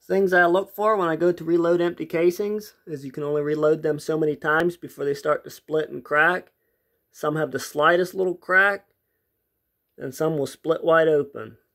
Things I look for when I go to reload empty casings is you can only reload them so many times before they start to split and crack. Some have the slightest little crack, and some will split wide open.